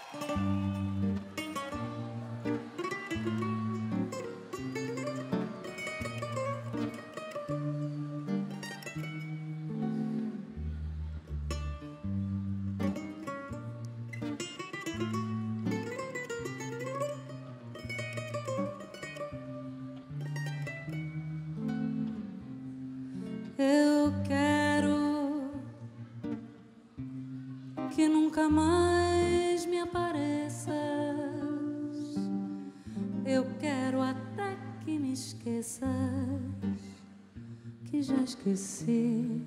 Eu quero que nunca mais me apareças. Eu quero até que me esqueças, que já esqueci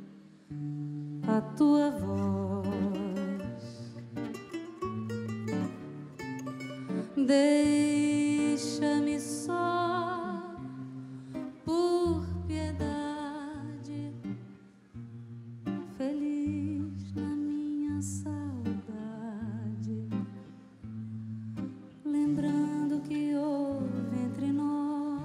a tua voz. Deixa-me só por piedade, feliz na minha saudade, lembrando que houve entre nós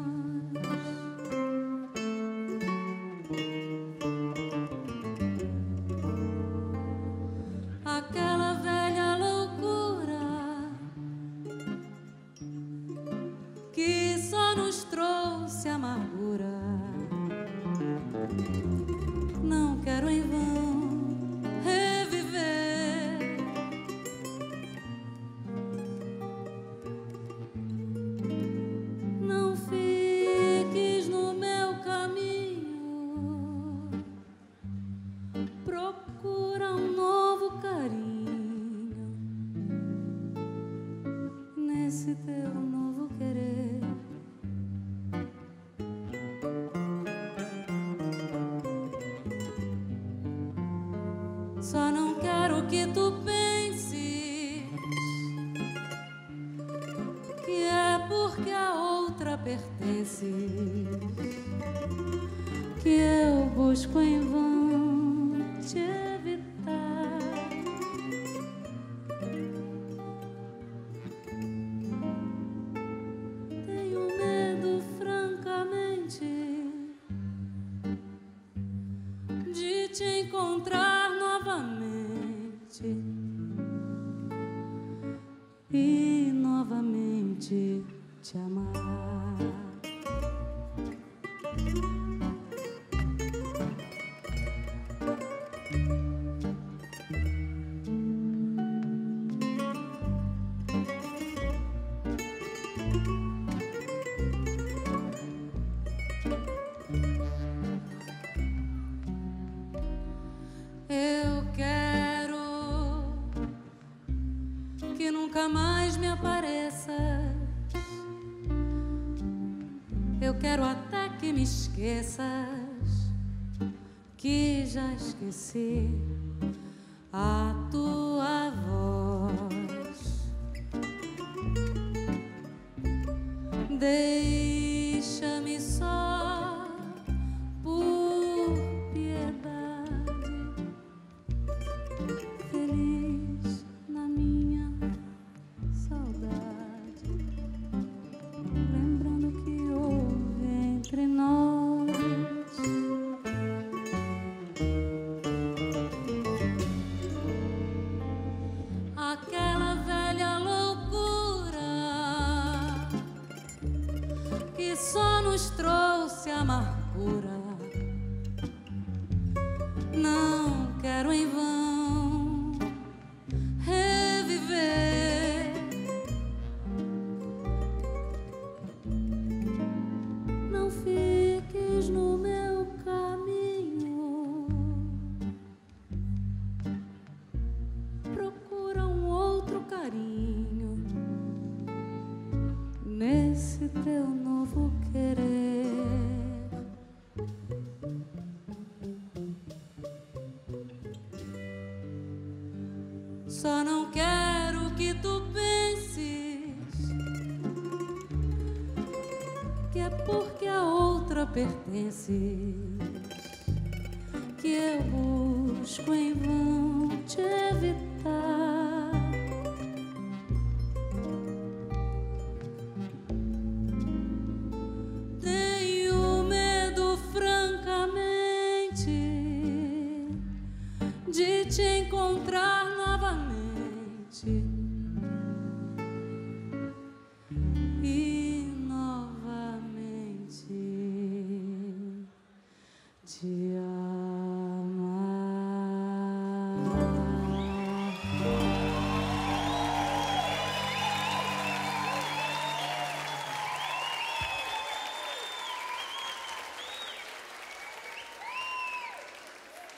aquela velha loucura que só nos trouxe amargura. Não quero em vão reviver não fiques no meu caminho, procura um novo carinho nesse teu novo querer. Só não quero que tu penses que é porque a outra pertence que eu busco em vão te evitar. Tenho medo, francamente, de te encontrar novamente e novamente te amar. Eu quero que nunca mais me apareças. Eu quero até que me esqueças, que já esqueci a tua voz. Deixa-me só por piedade, feliz na minha saudade, lembrando que houve entre nós aquela velha loucura que só nos trouxe amargura. Não quero em vão reviver não fiques no meu caminho, procura um outro carinho nesse teu novo querer. Só não quero que tu penses que é porque a outra pertence que eu busco em vão te evitar. Tenho medo, francamente, de te encontrar novamente noite.